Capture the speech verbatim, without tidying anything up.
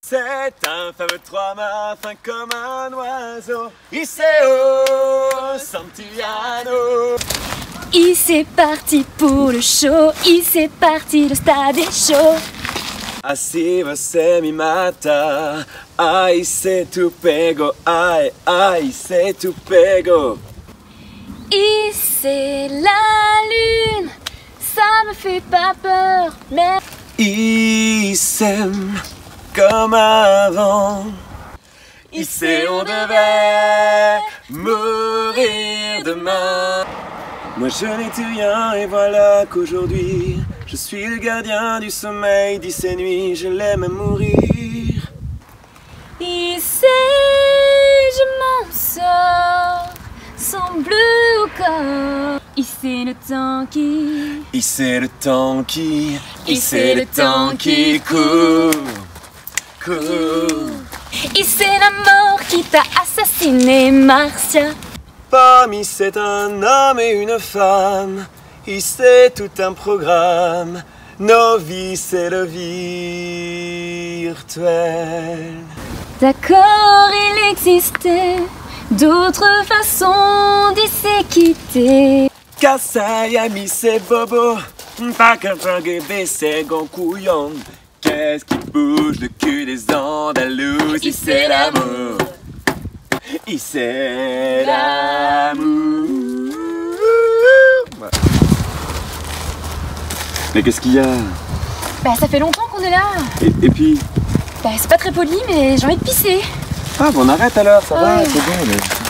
C'est un fameux trois-mâts fin comme un oiseau. Iseo Santillano. Il s'est parti pour le show, il s'est parti, le stade est chaud. Así você me mata, ai se tu pego, ai, ai se tu pego. Et c'est la lune, ça me fait pas peur, mais Il s'aime comme avant. Il sait on devait mourir demain. Moi je n'étais rien et voilà qu'aujourd'hui je suis le gardien du sommeil, dit ces nuits, je l'aime à mourir. il sait, je m'en sors, sans bleu au corps. Il sait le temps qui, Il sait le temps qui, il sait le temps qui court, court. il sait la mort qui t'a assassiné, Marcia. Parmi c'est un homme et une femme, il sait tout un programme, nos vies c'est le virtuel. D'accord, il existait d'autres façons de se quitter. Kasayami c'est bobo, pas qu'un bébé c'est goncouillon. Qu'est-ce qui bouge le cul des Andalous? Il c'est l'amour, il c'est l'amour. Mais qu'est-ce qu'il y a? Bah ça fait longtemps qu'on est là. et, et puis... Bah c'est pas très poli mais j'ai envie de pisser. Ah bon, on arrête alors, ça va, Ouais. c'est bon. Mais...